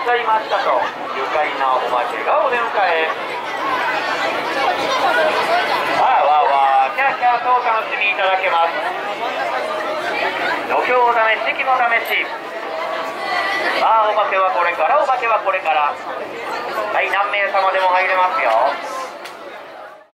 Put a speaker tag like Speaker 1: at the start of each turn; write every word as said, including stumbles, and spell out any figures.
Speaker 1: しゃいましたと愉快なおまけがお出迎え。わーわーわーキャーキャーとお楽しみいただけます。土俵試し、肝試し。さあお化けはこれから、お化けはこれから。はい、何名様でも入れますよ。